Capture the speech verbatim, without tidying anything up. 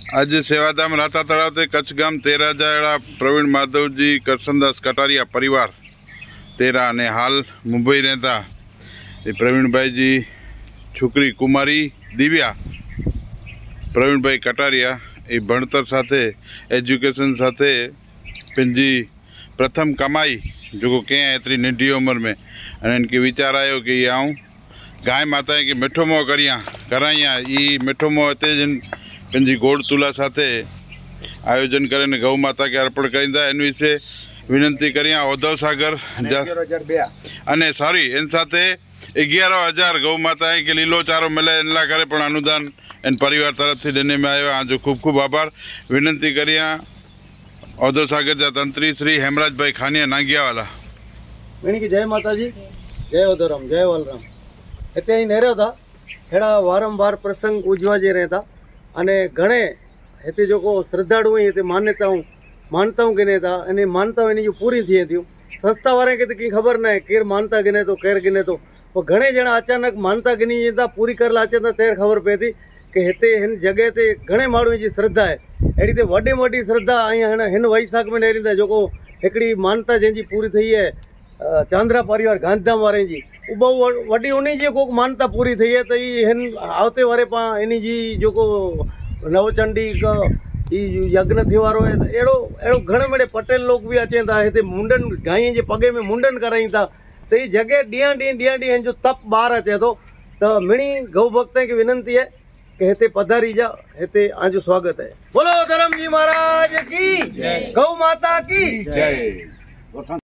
आज सेवाधाम राता तलाव ते कच्छ गाम तेरा जाड़ा प्रवीण माधव जी करसनदास कटारिया परिवार तेरा ने हाल मुंबई रहता प्रवीण भाई जी छोकरी कुमारी दिव्या प्रवीण भाई कटारिया ए भणतर साथे एज्युकेशन साथे पंहिंजी प्रथम कमाई जो कहीं एतरी नंढी उम्र में अने इनके विचार आयो कि आऊँ गाय माता की मिठो मोह करिया कराइया ई मिठो मोह हिते जिन पंहिंजी गोड़ तुला साथे आयोजन करे गौ माता के अर्पण करींदा इन विषे विनंती करिया उद्धव सागर अने सॉरी इन साथे अगियार हज़ार गौ माता के लीलो चारो मिले इन ला करे पण अनुदान इन परिवार तरफ थी देने में आयो आज खूब खूब आभार विनंती करिया उद्धव सागर जा तंत्री श्री हेमराज भाई खानिया नागियावाला की जय माता जी जय उद्धवराम जय वालराम इतने ही नेरो था हेड़ा वारंवार प्रसंग उजवाजे रहता अने घणे हिते जो श्रद्धाड़ू हिते मान्यताऊं मानताऊं गिने था अने मानताऊं इन जो पूरी थिए थियूं संस्था वारे खे तो कहीं खबर ना है केर मानता गिने तो केर गिने तो पर घणे जणा अचानक मानता गिनी वेंदा पूरी करेला अचनि था तेर खबर पए थी कि हिते हिन जगह ते घणे माण्हुनि जी श्रद्धा है अहिड़ी ते वॾे में वॾी श्रद्धा ऐं हिन हिन वैसाख में नेरींदा जेको हिकिड़ी मानता जंहिंजी पूरी थी है चांद्रा परिवार गांधीधाम वारे जी बहु वॾी उन जी को मानता पूरी थी है तो ये हिन आवते वारे पा इन जी जो नवचंडी का यज्ञ थी वारो है अड़ो अड़ो घणे बड़े पटेल लोग भी अचनि था हिते मुंडन गाय के पगे में मुंडन कराई था तो ये जगह ॾींहं ॾींहं ॾींहं ॾींहं जो तप ॿार अचे तो तो मिणी गौ भक्तों की विनंती है कि हिते पधारी जा हिते आजो स्वागत है। बोलो धर्म जी महाराज की गौ माता की जय।